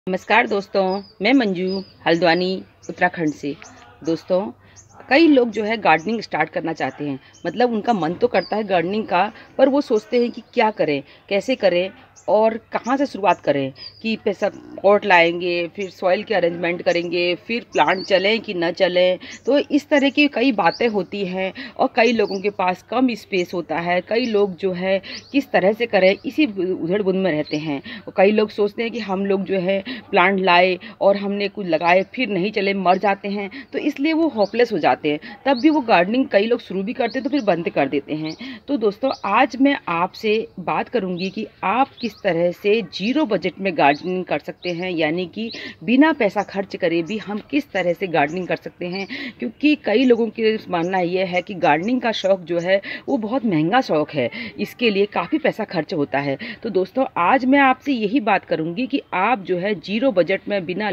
नमस्कार दोस्तों, मैं मंजू हल्द्वानी उत्तराखंड से। दोस्तों, कई लोग जो है गार्डनिंग स्टार्ट करना चाहते हैं। मतलब उनका मन तो करता है गार्डनिंग का, पर वो सोचते हैं कि क्या करें, कैसे करें और कहाँ से शुरुआत करें। कि पैसा पॉट लाएंगे, फिर सॉइल के अरेंजमेंट करेंगे, फिर प्लांट चलें कि न चलें। तो इस तरह की कई बातें होती हैं और कई लोगों के पास कम स्पेस होता है। कई लोग जो है किस तरह से करें इसी उधड़ बुन में रहते हैं। और कई लोग सोचते हैं कि हम लोग जो है प्लांट लाए और हमने कुछ लगाए, फिर नहीं चले, मर जाते हैं, तो इसलिए वो होपलेस हो जाते हैं। तब भी वो गार्डनिंग कई लोग शुरू भी करते हैं तो फिर बंद कर देते हैं। तो दोस्तों, आज मैं आपसे बात करूंगी कि आप किस तरह से जीरो बजट में गार्डनिंग कर सकते हैं, यानी कि बिना पैसा खर्च करे भी हम किस तरह से गार्डनिंग कर सकते हैं। क्योंकि कई लोगों की मानना यह है कि गार्डनिंग का शौक जो है वो बहुत महंगा शौक है, इसके लिए काफ़ी पैसा खर्च होता है। तो दोस्तों, आज मैं आपसे यही बात करूंगी कि आप जो है जीरो बजट में, बिना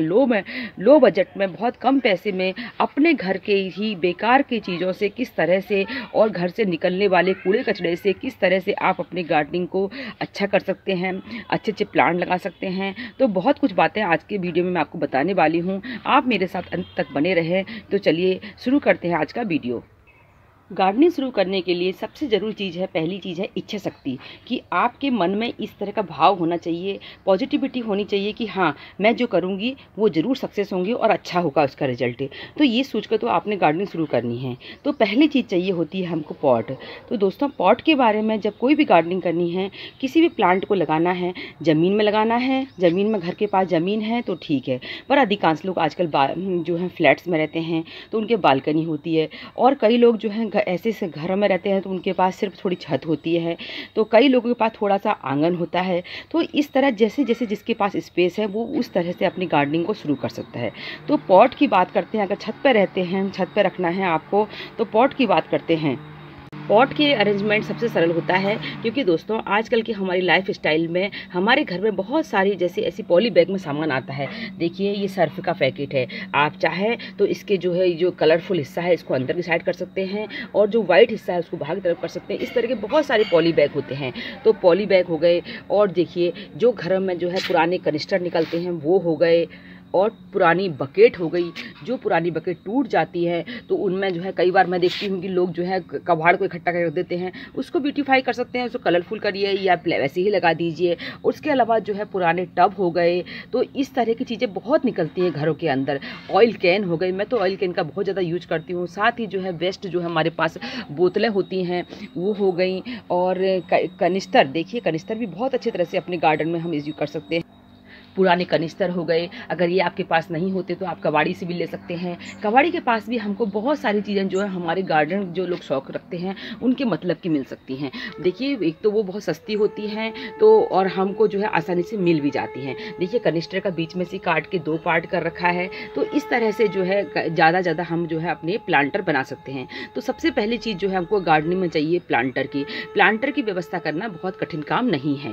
लो बजट में, बहुत कम पैसे में अपने घर के ही बेकार की चीज़ों से किस तरह से और घर से निकलने वाले कूड़े कचड़े से किस तरह से आप अपनी गार्डनिंग को अच्छा कर सकते हैं, अच्छे अच्छे प्लांट लगा सकते हैं। तो बहुत कुछ बातें आज के वीडियो में मैं आपको बताने वाली हूँ। आप मेरे साथ अंत तक बने रहें। तो चलिए शुरू करते हैं आज का वीडियो। गार्डनिंग शुरू करने के लिए सबसे ज़रूरी चीज़ है, पहली चीज़ है इच्छा शक्ति। कि आपके मन में इस तरह का भाव होना चाहिए, पॉजिटिविटी होनी चाहिए कि हाँ, मैं जो करूँगी वो ज़रूर सक्सेस होंगी और अच्छा होगा उसका रिजल्ट। तो ये सोचकर तो आपने गार्डनिंग शुरू करनी है। तो पहली चीज़ चाहिए होती है हमको पॉट। तो दोस्तों, पॉट के बारे में, जब कोई भी गार्डनिंग करनी है, किसी भी प्लांट को लगाना है, ज़मीन में लगाना है। ज़मीन में घर के पास ज़मीन है तो ठीक है, पर अधिकांश लोग आजकल जो है फ्लैट्स में रहते हैं तो उनके बालकनी होती है। और कई लोग जो हैं ऐसे से घरों में रहते हैं तो उनके पास सिर्फ थोड़ी छत होती है। तो कई लोगों के पास थोड़ा सा आंगन होता है। तो इस तरह जैसे जैसे जिसके पास स्पेस है वो उस तरह से अपनी गार्डनिंग को शुरू कर सकता है। तो पॉट की बात करते हैं। अगर छत पर रहते हैं, छत पर रखना है आपको, तो पॉट की बात करते हैं। पॉट के अरेंजमेंट सबसे सरल होता है, क्योंकि दोस्तों आजकल की हमारी लाइफ स्टाइल में हमारे घर में बहुत सारी जैसे ऐसी पॉली बैग में सामान आता है। देखिए, ये सर्फ का पैकेट है। आप चाहे तो इसके जो है जो कलरफुल हिस्सा है इसको अंदर की साइड कर सकते हैं और जो वाइट हिस्सा है उसको बाहर की तरफ कर सकते हैं। इस तरह के बहुत सारे पॉली बैग होते हैं। तो पॉली बैग हो गए, और देखिए जो घर में जो है पुराने कनिस्टर निकलते हैं वो हो गए, और पुरानी बकेट हो गई। जो पुरानी बकेट टूट जाती है तो उनमें जो है कई बार मैं देखती हूँ कि लोग जो है कबाड़ को इकट्ठा कर देते हैं। उसको ब्यूटीफाई कर सकते हैं, उसको कलरफुल करिए या वैसे ही लगा दीजिए। उसके अलावा जो है पुराने टब हो गए। तो इस तरह की चीज़ें बहुत निकलती हैं घरों के अंदर। ऑयल कैन हो गई, मैं तो ऑयल कैन का बहुत ज़्यादा यूज करती हूँ। साथ ही जो है वेस्ट जो है हमारे पास बोतलें होती हैं वो हो गई। और कनिस्तर, देखिए कनिस्तर भी बहुत अच्छी तरह से अपने गार्डन में हम यूज कर सकते हैं। पुराने कनिस्तर हो गए। अगर ये आपके पास नहीं होते तो आप कबाड़ी से भी ले सकते हैं। कबाड़ी के पास भी हमको बहुत सारी चीज़ें जो है हमारे गार्डन जो लोग शौक रखते हैं उनके मतलब की मिल सकती हैं। देखिए, एक तो वो बहुत सस्ती होती हैं, तो और हमको जो है आसानी से मिल भी जाती हैं। देखिए, कनिस्टर का बीच में से काट के 2 पार्ट कर रखा है। तो इस तरह से जो है ज़्यादा हम जो है अपने प्लांटर बना सकते हैं। तो सबसे पहली चीज़ जो है हमको गार्डनिंग में चाहिए प्लांटर की व्यवस्था करना बहुत कठिन काम नहीं है।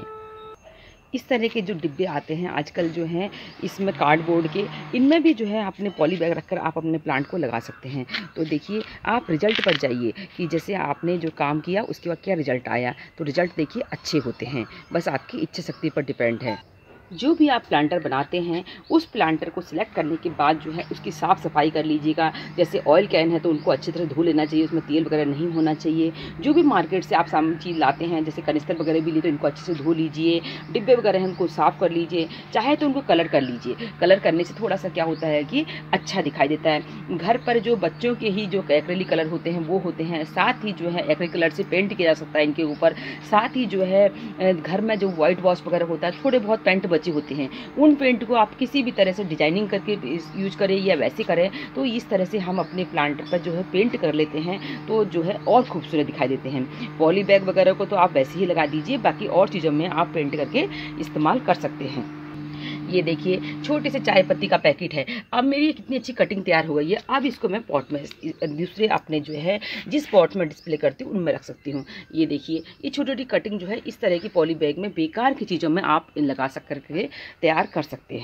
इस तरह के जो डिब्बे आते हैं आजकल जो हैं, इसमें कार्डबोर्ड के, इनमें भी जो है अपने पॉली बैग रखकर आप अपने प्लांट को लगा सकते हैं। तो देखिए, आप रिजल्ट पर जाइए कि जैसे आपने जो काम किया उसके बाद क्या रिजल्ट आया। तो रिजल्ट देखिए अच्छे होते हैं, बस आपकी इच्छा शक्ति पर डिपेंड है। जो भी आप प्लांटर बनाते हैं उस प्लांटर को सिलेक्ट करने के बाद जो है उसकी साफ़ सफाई कर लीजिएगा। जैसे ऑयल कैन है तो उनको अच्छी तरह धो लेना चाहिए, उसमें तेल वगैरह नहीं होना चाहिए। जो भी मार्केट से आप सामान चीज़ लाते हैं, जैसे कनिस्तर वगैरह भी लिए, तो इनको अच्छे से धो लीजिए। डिब्बे वगैरह हैं उनको साफ़ कर लीजिए। चाहे तो उनको कलर कर लीजिए। कलर करने से थोड़ा सा क्या होता है कि अच्छा दिखाई देता है। घर पर जो बच्चों के ही जो एक्रेलिक कलर होते हैं वो होते हैं। साथ ही जो है एक्रेलिक कलर से पेंट किया जा सकता है इनके ऊपर। साथ ही जो है घर में जो वाइट वॉश वगैरह होता है, थोड़े बहुत पेंट बचे होते हैं, उन पेंट को आप किसी भी तरह से डिजाइनिंग करके यूज करें या वैसे करें। तो इस तरह से हम अपने प्लांट पर जो है पेंट कर लेते हैं तो जो है और खूबसूरत दिखाई देते हैं। पॉली बैग वगैरह को तो आप वैसे ही लगा दीजिए, बाकी और चीज़ों में आप पेंट करके इस्तेमाल कर सकते हैं। ये देखिए, छोटे से चाय पत्ती का पैकेट है। अब मेरी कितनी अच्छी कटिंग तैयार हो गई है। अब इसको मैं पॉट में दूसरे अपने जो है जिस पॉट में डिस्प्ले करती हूँ उनमें रख सकती हूँ। ये देखिए, ये छोटी छोटी कटिंग जो है इस तरह की पॉली बैग में बेकार की चीज़ों में आप लगा सक करके तैयार कर सकते हैं।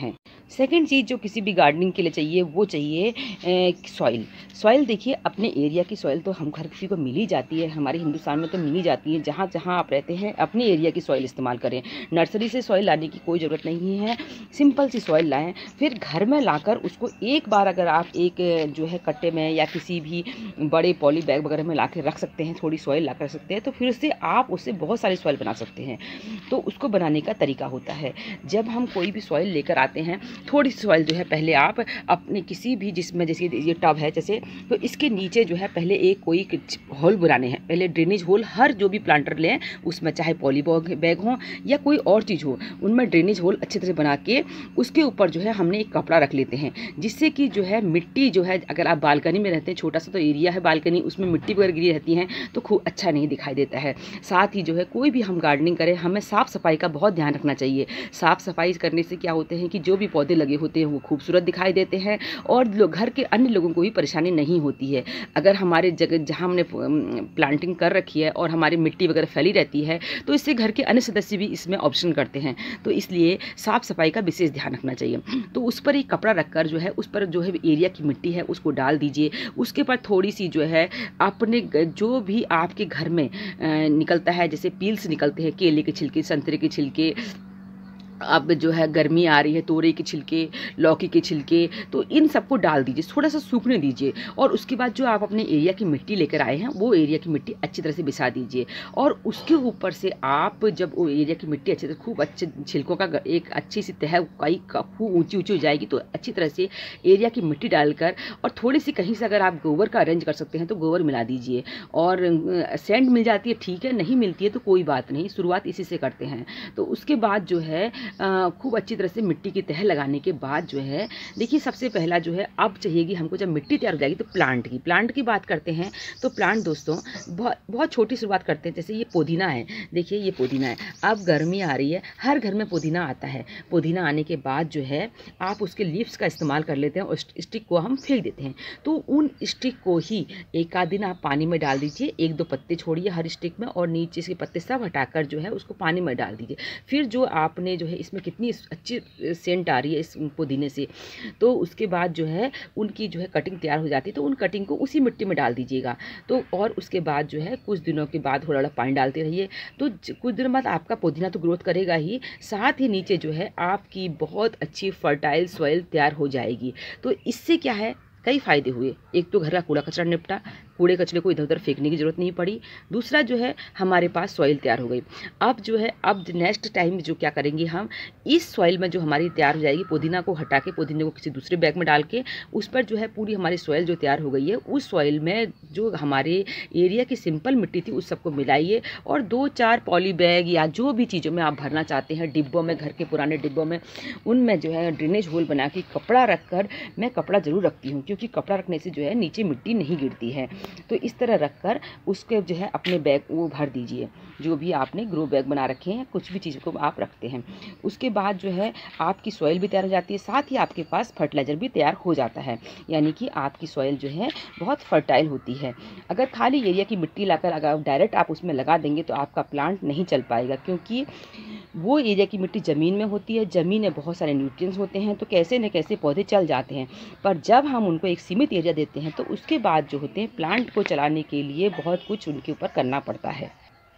सेकंड चीज़ जो किसी भी गार्डनिंग के लिए चाहिए वो चाहिए सॉइल। सॉइल देखिए, अपने एरिया की सॉइल तो हम हर किसी को मिल ही जाती है, हमारे हिंदुस्तान में तो मिल ही जाती है। जहाँ जहाँ आप रहते हैं अपनी एरिया की सॉइल इस्तेमाल करें, नर्सरी से सॉइल लाने की कोई ज़रूरत नहीं है। सिंपल सी सॉइल लाएँ, फिर घर में लाकर उसको एक बार अगर आप एक जो है कट्टे में या किसी भी बड़े पॉली बैग वगैरह में ला के रख सकते हैं, थोड़ी सॉइल ला कर सकते हैं, तो फिर उससे आप उससे बहुत सारी सॉइल बना सकते हैं। तो उसको बनाने का तरीका होता है, जब हम कोई भी सॉइल लेकर आते हैं, थोड़ी सी सॉइल जो है पहले आप अपने किसी भी, जिसमें जैसे ये टब है जैसे, तो इसके नीचे जो है पहले एक कोई होल बनाने हैं, पहले ड्रेनेज होल। हर जो भी प्लांटर लें उसमें चाहे पॉली बैग हो या कोई और चीज़ हो, उनमें ड्रेनेज होल अच्छी तरह बना के उसके ऊपर जो है हमने एक कपड़ा रख लेते हैं, जिससे कि जो है मिट्टी जो है, अगर आप बालकनी में रहते हैं, छोटा सा तो एरिया है बालकनी, उसमें मिट्टी वगैरह गिरी रहती हैं तो खूब अच्छा नहीं दिखाई देता है। साथ ही जो है कोई भी हम गार्डनिंग करें, हमें साफ़ सफाई का बहुत ध्यान रखना चाहिए। साफ़ सफाई करने से क्या होते हैं कि जो भी पौधे लगे होते हैं वो खूबसूरत दिखाई देते हैं और घर के अन्य लोगों को भी परेशानी नहीं होती है। अगर हमारे जगह जहाँ हमने प्लांटिंग कर रखी है और हमारी मिट्टी वगैरह फैली रहती है तो इससे घर के अन्य सदस्य भी इसमें ऑप्शन करते हैं, तो इसलिए साफ़ सफाई का विशेष ध्यान रखना चाहिए। तो उस पर एक कपड़ा रखकर जो है उस पर जो है एरिया की मिट्टी है उसको डाल दीजिए। उसके बाद थोड़ी सी जो है अपने जो भी आपके घर में निकलता है, जैसे पील्स निकलते हैं, केले के छिलके, संतरे के छिलके, अब जो है गर्मी आ रही है, तोरई के छिलके, लौकी के छिलके, तो इन सबको डाल दीजिए, थोड़ा सा सूखने दीजिए। और उसके बाद जो आप अपने एरिया की मिट्टी लेकर आए हैं वो एरिया की मिट्टी अच्छी तरह से बिछा दीजिए। और उसके ऊपर से आप जब वो एरिया की मिट्टी अच्छी तरह, खूब अच्छे छिलकों का एक अच्छी सी तह खूब ऊंची ऊंची हो जाएगी, तो अच्छी तरह से एरिया की मिट्टी डालकर, और थोड़ी सी कहीं से अगर आप गोबर का अरेंज कर सकते हैं तो गोबर मिला दीजिए। और सैंड मिल जाती है ठीक है, नहीं मिलती है तो कोई बात नहीं, शुरुआत इसी से करते हैं। तो उसके बाद जो है खूब अच्छी तरह से मिट्टी की तह लगाने के बाद जो है, देखिए सबसे पहला जो है अब चाहिएगी हमको, जब मिट्टी तैयार हो जाएगी तो प्लांट की बात करते हैं। तो प्लांट दोस्तों बहुत छोटी शुरुआत करते हैं। जैसे ये पुदीना है, देखिए ये पुदीना है, अब गर्मी आ रही है, हर घर में पुदीना आता है। पुदीना आने के बाद जो है आप उसके लीव्स का इस्तेमाल कर लेते हैं और स्टिक को हम फेंक देते हैं। तो उन स्टिक को ही एक आध दिन आप पानी में डाल दीजिए, 1-2 पत्ते छोड़िए हर स्टिक में, और नीचे से पत्ते सब हटाकर जो है उसको पानी में डाल दीजिए। फिर जो आपने जो है इसमें कितनी अच्छी सेंट आ रही है इस पुदीने से, तो उसके बाद जो है उनकी जो है कटिंग तैयार हो जाती है, तो उन कटिंग को उसी मिट्टी में डाल दीजिएगा। तो और उसके बाद जो है कुछ दिनों के बाद थोड़ा पानी डालते रहिए, तो कुछ दिनों बाद आपका पुदीना तो ग्रोथ करेगा ही, साथ ही नीचे जो है आपकी बहुत अच्छी फर्टाइल सॉइल तैयार हो जाएगी। तो इससे क्या है, कई फ़ायदे हुए। एक तो घर का कूड़ा कचरा निपटा, कूड़े कचरे को इधर उधर फेंकने की ज़रूरत नहीं पड़ी। दूसरा जो है हमारे पास सॉइल तैयार हो गई। अब जो है अब नेक्स्ट टाइम जो क्या करेंगे, हम इस सॉइल में जो हमारी तैयार हो जाएगी, पुदीना को हटा के पुदीने को किसी दूसरे बैग में डाल के उस पर जो है पूरी हमारी सॉइल जो तैयार हो गई है, उस सॉइल में जो हमारे एरिया की सिंपल मिट्टी थी उस सबको मिलाइए, और 2-4 पॉली बैग या जो भी चीज़ों में आप भरना चाहते हैं, डिब्बों में, घर के पुराने डिब्बों में, उनमें जो है ड्रेनेज होल बना के कपड़ा रखकर, मैं कपड़ा ज़रूर रखती हूँ क्योंकि कपड़ा रखने से जो है नीचे मिट्टी नहीं गिरती है। तो इस तरह रखकर उसके जो है अपने बैग वो भर दीजिए, जो भी आपने ग्रो बैग बना रखे हैं, कुछ भी चीज़ को आप रखते हैं। उसके बाद जो है आपकी सॉइल भी तैयार हो जाती है, साथ ही आपके पास फर्टिलाइज़र भी तैयार हो जाता है, यानी कि आपकी सॉइल जो है बहुत फर्टाइल होती है। अगर खाली एरिया की मिट्टी लाकर अगर डायरेक्ट आप उसमें लगा देंगे तो आपका प्लांट नहीं चल पाएगा, क्योंकि वो एरिया की मिट्टी ज़मीन में होती है, ज़मीन में बहुत सारे न्यूट्रिएंट्स होते हैं, तो कैसे न कैसे पौधे चल जाते हैं। पर जब हम उनको एक सीमित एरिया देते हैं तो उसके बाद जो होते हैं प्लांट को चलाने के लिए बहुत कुछ उनके ऊपर करना पड़ता है।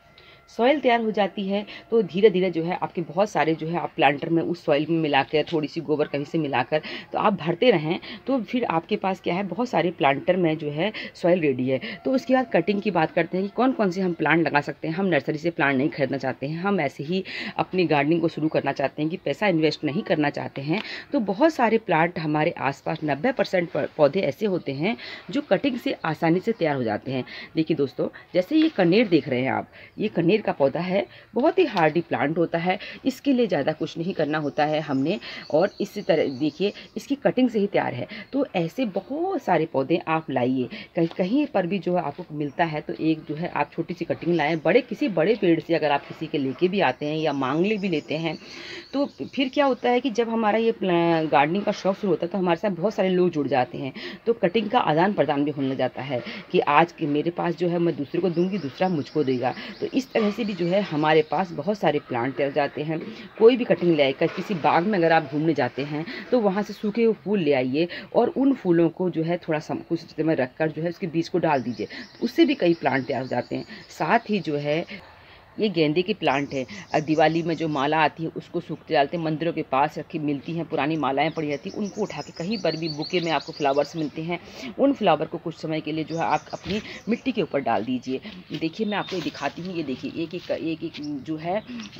सॉइल तैयार हो जाती है तो धीरे धीरे जो है आपके बहुत सारे जो है आप प्लांटर में उस सॉइल में मिलाकर, थोड़ी सी गोबर कहीं से मिलाकर तो आप भरते रहें, तो फिर आपके पास क्या है, बहुत सारे प्लांटर में जो है सॉइल रेडी है। तो उसके बाद कटिंग की बात करते हैं कि कौन कौन से हम प्लांट लगा सकते हैं। हम नर्सरी से प्लांट नहीं खरीदना चाहते हैं, हम ऐसे ही अपनी गार्डनिंग को शुरू करना चाहते हैं कि पैसा इन्वेस्ट नहीं करना चाहते हैं, तो बहुत सारे प्लांट हमारे आसपास 90% पौधे ऐसे होते हैं जो कटिंग से आसानी से तैयार हो जाते हैं। देखिए दोस्तों, जैसे ये कनेर देख रहे हैं आप, ये कनेर का पौधा है, बहुत ही हार्डी प्लांट होता है, इसके लिए ज़्यादा कुछ नहीं करना होता है हमने, और इसी तरह देखिए इसकी कटिंग से ही तैयार है। तो ऐसे बहुत सारे पौधे आप लाइए, कहीं कहीं पर भी जो है आपको मिलता है तो एक जो है आप छोटी सी कटिंग लाएं, किसी बड़े पेड़ से अगर आप किसी के लेके भी आते हैं या मांग ले भी लेते हैं, तो फिर क्या होता है कि जब हमारा ये गार्डनिंग का शौक शुरू होता है तो हमारे साथ बहुत सारे लोग जुड़ जाते हैं, तो कटिंग का आदान प्रदान भी होने जाता है कि आज मेरे पास जो है मैं दूसरे को दूंगी, दूसरा मुझको देगा। तो इस तरह तरह से भी जो है हमारे पास बहुत सारे प्लांट रह जाते हैं। कोई भी कटिंग ले आकर किसी बाग में अगर आप घूमने जाते हैं तो वहाँ से सूखे हुए फूल ले आइए और उन फूलों को जो है थोड़ा सा कुछ जगह में रखकर जो है उसके बीज को डाल दीजिए, उससे भी कई प्लांट तैयार हो जाते हैं। साथ ही जो है ये गेंदे की प्लांट है। दिवाली में जो माला आती है उसको सूखते डालते हैं, मंदिरों के पास रखी मिलती हैं, पुरानी मालाएं पड़ी रहती हैं, उनको उठा के कहीं पर भी बुके में आपको फ्लावर्स मिलते हैं, उन फ्लावर को कुछ समय के लिए जो है आप अपनी मिट्टी के ऊपर डाल दीजिए। देखिए मैं आपको ये दिखाती हूँ, ये देखिए एक जो है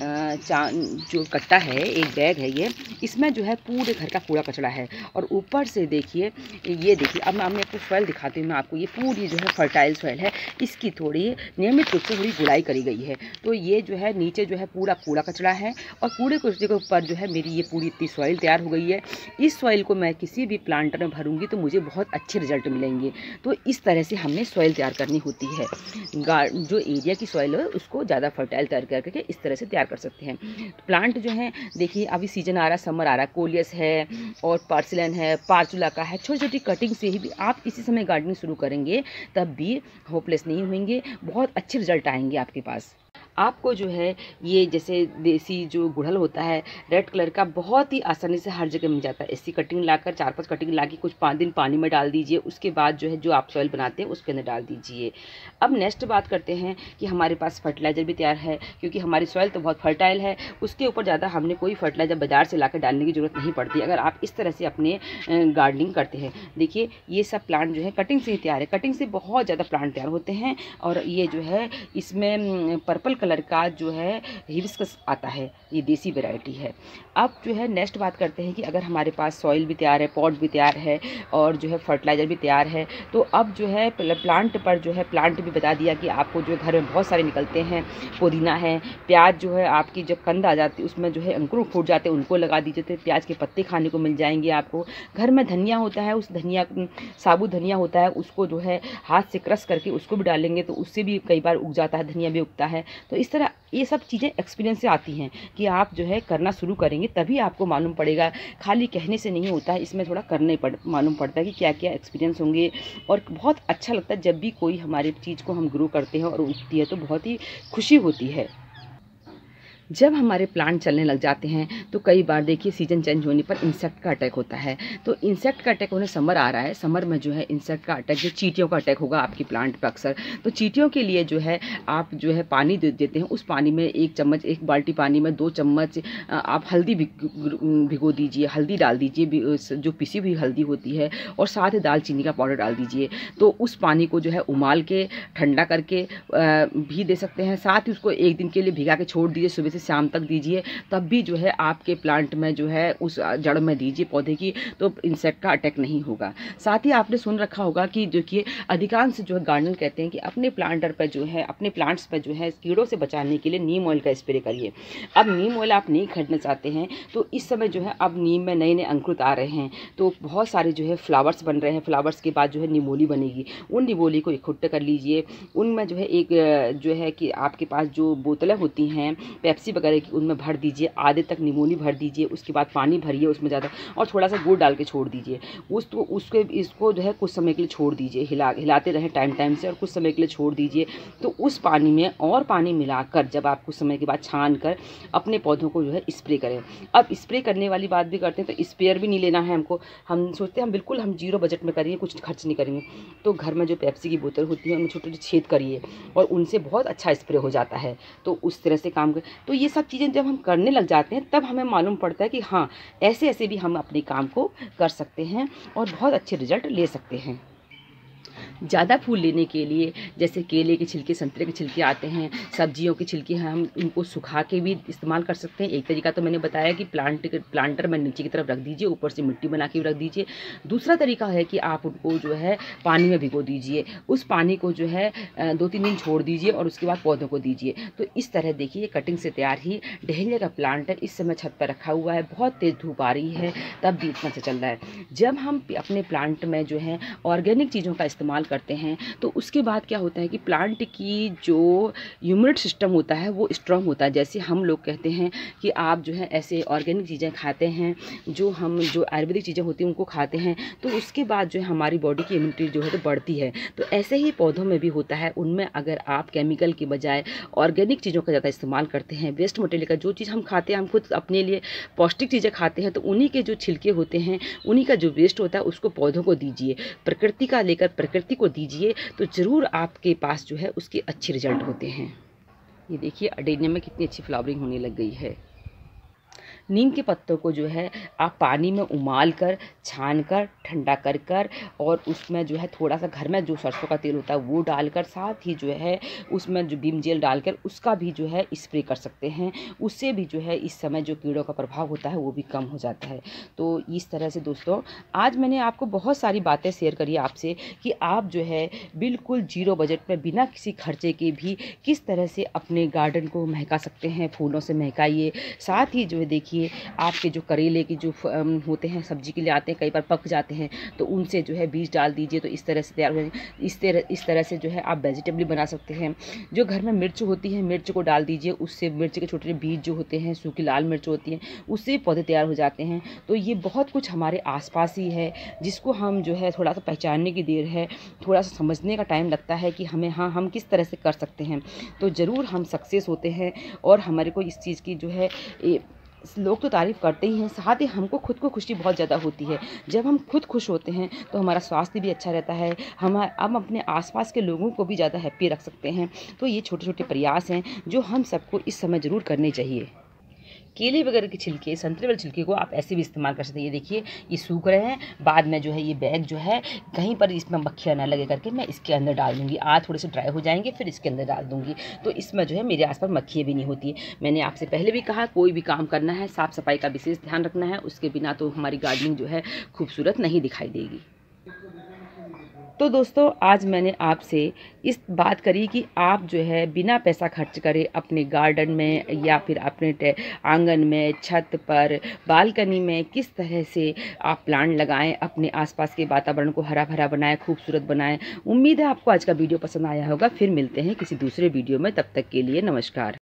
जो कट्टा है, एक बैग है ये, इसमें जो है पूरे घर का कूड़ा कचरा है। और ऊपर से देखिए, ये देखिए, अब मैं आपको सॉइल दिखाती हूँ मैं आपको। ये पूरी जो है फर्टाइल सॉइल है, इसकी थोड़ी नियमित रूप से थोड़ी गुड़ाई करी गई है। तो ये जो है नीचे जो है पूरा कूड़ा कचरा है और कूड़े कचरे के ऊपर जो है मेरी ये पूरी इतनी सॉइल तैयार हो गई है। इस सॉइल को मैं किसी भी प्लांटर में भरूंगी तो मुझे बहुत अच्छे रिजल्ट मिलेंगे। तो इस तरह से हमने सॉइल तैयार करनी होती है। जो एरिया की सॉइल है उसको ज़्यादा फर्टाइल तैयार करके इस तरह से तैयार कर सकते हैं। प्लांट जो है देखिए, अभी सीजन आ रहा है, समर आ रहा है, कोलियस है और पार्सिलन है, पार्चुला का है। छोटी छोटी कटिंग से ही भी आप इसी समय गार्डनिंग शुरू करेंगे तब भी होपलेस नहीं होंगे, बहुत अच्छे रिजल्ट आएंगे आपके पास। आपको जो है ये जैसे देसी जो गुड़हल होता है रेड कलर का, बहुत ही आसानी से हर जगह मिल जाता है। ऐसी कटिंग लाकर 4-5 कटिंग लाके कुछ 5 दिन पानी में डाल दीजिए, उसके बाद जो है जो आप सॉइल बनाते हैं उसके अंदर डाल दीजिए। अब नेक्स्ट बात करते हैं कि हमारे पास फर्टिलाइज़र भी तैयार है, क्योंकि हमारी सॉइल तो बहुत फर्टाइल है, उसके ऊपर ज़्यादा हमने कोई फर्टिलाइज़र बाजार से लाकर डालने की ज़रूरत नहीं पड़ती अगर आप इस तरह से अपने गार्डनिंग करते हैं। देखिए ये सब प्लांट जो है कटिंग से ही तैयार है, कटिंग से बहुत ज़्यादा प्लांट तैयार होते हैं। और ये जो है इसमें पर्पल कलर का जो है हिबिस्कस आता है, ये देसी वैरायटी है। अब जो है नेक्स्ट बात करते हैं कि अगर हमारे पास सॉइल भी तैयार है, पॉट भी तैयार है और जो है फर्टिलाइज़र भी तैयार है, तो अब जो है प्लांट पर जो है प्लांट भी बता दिया कि आपको जो घर में बहुत सारे निकलते हैं, पुदीना है, प्याज जो है आपकी जब कंद आ जाती है उसमें जो है अंकुर फूट जाते हैं, उनको लगा दीजिए तो प्याज के पत्ते खाने को मिल जाएंगे आपको। घर में धनिया होता है, उस धनिया साबुत धनिया होता है, उसको जो है हाथ से क्रश करके उसको भी डालेंगे तो उससे भी कई बार उग जाता है, धनिया भी उगता है। तो इस तरह ये सब चीज़ें एक्सपीरियंस से आती हैं कि आप जो है करना शुरू करेंगे तभी आपको मालूम पड़ेगा, खाली कहने से नहीं होता है, इसमें थोड़ा करने मालूम पड़ता है कि क्या क्या एक्सपीरियंस होंगे। और बहुत अच्छा लगता है जब भी कोई हमारी चीज़ को हम ग्रो करते हैं और उगती है तो बहुत ही खुशी होती है। जब हमारे प्लांट चलने लग जाते हैं तो कई बार देखिए सीजन चेंज होने पर इंसेक्ट का अटैक होता है। तो इंसेक्ट का अटैक होने, समर आ रहा है, समर में जो है इंसेक्ट का अटैक, जो चींटियों का अटैक होगा आपकी प्लांट पर अक्सर। तो चींटियों के लिए जो है आप जो है पानी दे देते हैं, उस पानी में 1 चम्मच, 1 बाल्टी पानी में 2 चम्मच आप हल्दी भिगो दीजिए, हल्दी डाल दीजिए, जो पिसी हुई हल्दी होती है, और साथ ही दालचीनी का पाउडर डाल दीजिए। तो उस पानी को जो है उबाल के ठंडा करके भी दे सकते हैं, साथ ही उसको 1 दिन के लिए भिगा के छोड़ दीजिए, सुबह से शाम तक दीजिए, तब भी जो है आपके प्लांट में जो है उस जड़ में दीजिए पौधे की, तो इंसेक्ट का अटैक नहीं होगा। साथ ही आपने सुन रखा होगा कि देखिए अधिकांश जो है गार्डनर कहते हैं कि अपने प्लांटर पर जो है, अपने प्लांट्स पर जो है कीड़ों से बचाने के लिए नीम ऑयल का स्प्रे करिए। अब नीम ऑयल आप नहीं खरीदना चाहते हैं तो इस समय जो है अब नीम में नए नए अंकुरित आ रहे हैं, तो बहुत सारे जो है फ्लावर्स बन रहे हैं, फ्लावर्स के बाद जो है निमोली बनेगी, उन निमोली को इकट्ठे कर लीजिए। उनमें जो है एक जो है कि आपके पास जो बोतलें होती हैं पेप्सी वगैरह की, उनमें भर दीजिए, आधे तक निमोनी भर दीजिए, उसके बाद पानी भरिए उसमें ज़्यादा, और थोड़ा सा गुड़ डाल के छोड़ दीजिए। इसको जो है कुछ समय के लिए छोड़ दीजिए, हिलाते रहें टाइम से, और कुछ समय के लिए छोड़ दीजिए। तो उस पानी में और पानी मिलाकर जब आप कुछ समय के बाद छान कर अपने पौधों को जो है स्प्रे करें। अब स्प्रे करने वाली बात भी करते हैं तो स्प्रेयर भी नहीं लेना है हमको, हम सोचते हैं हम बिल्कुल हम जीरो बजट में करेंगे, कुछ खर्च नहीं करेंगे। तो घर में जो पेप्सी की बोतल होती है उनमें छोटे छोटे छेद करिए और उनसे बहुत अच्छा स्प्रे हो जाता है। तो उस तरह से काम कर, तो ये सब चीज़ें जब हम करने लग जाते हैं तब हमें मालूम पड़ता है कि हाँ ऐसे ऐसे भी हम अपने काम को कर सकते हैं और बहुत अच्छे रिजल्ट ले सकते हैं। ज़्यादा फूल लेने के लिए जैसे केले के छिलके, संतरे के छिलके आते हैं, सब्जियों के छिलके हैं, हम उनको सुखा के भी इस्तेमाल कर सकते हैं। एक तरीका तो मैंने बताया कि प्लांटर में नीचे की तरफ रख दीजिए, ऊपर से मिट्टी बना के भी रख दीजिए। दूसरा तरीका है कि आप उनको जो है पानी में भिगो दीजिए, उस पानी को जो है 2-3 दिन छोड़ दीजिए और उसके बाद पौधों को दीजिए। तो इस तरह देखिए कटिंग से तैयार ही डहेलिया का प्लांट है, इस समय छत पर रखा हुआ है, बहुत तेज़ धूप आ रही है तब भी इतना से चल रहा है। जब हम अपने प्लांट में जो है ऑर्गेनिक चीज़ों का इस्तेमाल करते हैं तो उसके बाद क्या होता है कि प्लांट की जो इम्यूनिटी सिस्टम होता है वो स्ट्रांग होता है। जैसे हम लोग कहते हैं कि आप जो है ऐसे ऑर्गेनिक चीज़ें खाते हैं, जो आयुर्वेदिक चीज़ें होती हैं उनको खाते हैं, तो उसके बाद जो है हमारी बॉडी की इम्यूनिटी जो है तो बढ़ती है। तो ऐसे ही पौधों में भी होता है, उनमें अगर आप केमिकल के बजाय ऑर्गेनिक चीज़ों का ज़्यादा इस्तेमाल करते हैं, वेस्ट मटेरियल का, जो चीज़ हम खाते हैं, हम खुद अपने लिए पौष्टिक चीज़ें खाते हैं, तो उन्हीं के जो छिलके होते हैं, उन्हीं का जो वेस्ट होता है उसको पौधों को दीजिए, प्रकृति का लेकर प्रकृति को दीजिए, तो ज़रूर आपके पास जो है उसके अच्छे रिजल्ट होते हैं। ये देखिए अडेनियम में कितनी अच्छी फ्लावरिंग होने लग गई है। नीम के पत्तों को जो है आप पानी में उबाल कर, छान कर, ठंडा कर कर और उसमें जो है थोड़ा सा घर में जो सरसों का तेल होता है वो डालकर, साथ ही जो है उसमें जो नीम जेल डालकर उसका भी जो है स्प्रे कर सकते हैं। उससे भी जो है इस समय जो कीड़ों का प्रभाव होता है वो भी कम हो जाता है। तो इस तरह से दोस्तों आज मैंने आपको बहुत सारी बातें शेयर करी आपसे कि आप जो है बिल्कुल जीरो बजट में बिना किसी खर्चे के भी किस तरह से अपने गार्डन को महका सकते हैं। फूलों से महकाइए, साथ ही जो है देखिए आपके जो करेले की जो होते हैं सब्जी के लिए आते हैं, कई बार पक जाते हैं, तो उनसे जो है बीज डाल दीजिए तो इस तरह से तैयार हो जाएंगे। इस तरह से जो है आप वेजिटेबल बना सकते हैं। जो घर में मिर्च होती है, मिर्च को डाल दीजिए, उससे मिर्च के छोटे छोटे बीज जो होते हैं, सूखी लाल मिर्च होती है, उससे पौधे तैयार हो जाते हैं। तो ये बहुत कुछ हमारे आसपास ही है जिसको हम जो है थोड़ा सा पहचानने की देर है, थोड़ा सा समझने का टाइम लगता है कि हमें हम किस तरह से कर सकते हैं, तो ज़रूर हम सक्सेस होते हैं। और हमारे को इस चीज़ की जो है लोग तो तारीफ़ करते ही हैं, साथ ही हमको खुद को खुशी बहुत ज़्यादा होती है। जब हम खुद खुश होते हैं तो हमारा स्वास्थ्य भी अच्छा रहता है, हम अपने आसपास के लोगों को भी ज़्यादा हैप्पी रख सकते हैं। तो ये छोटे छोटे प्रयास हैं जो हम सबको इस समय ज़रूर करने चाहिए। केले वगैरह के छिलके, संतरे वाले छिलके को आप ऐसे भी इस्तेमाल कर सकते हैं। ये देखिए ये सूख रहे हैं, बाद में जो है ये बैग जो है कहीं पर इसमें मक्खियाँ ना लगे करके मैं इसके अंदर डाल दूँगी। आज थोड़े से ड्राई हो जाएंगे फिर इसके अंदर डाल दूँगी, तो इसमें जो है मेरे आसपास मक्खियाँ भी नहीं होती है। मैंने आपसे पहले भी कहा कोई भी काम करना है साफ़ सफाई का विशेष ध्यान रखना है, उसके बिना तो हमारी गार्डनिंग जो है खूबसूरत नहीं दिखाई देगी। तो दोस्तों आज मैंने आपसे इस बात करी कि आप जो है बिना पैसा खर्च करे अपने गार्डन में या फिर अपने आंगन में, छत पर, बालकनी में किस तरह से आप प्लांट लगाएं, अपने आसपास के वातावरण को हरा भरा बनाएं, खूबसूरत बनाएं। उम्मीद है आपको आज का वीडियो पसंद आया होगा। फिर मिलते हैं किसी दूसरे वीडियो में, तब तक के लिए नमस्कार।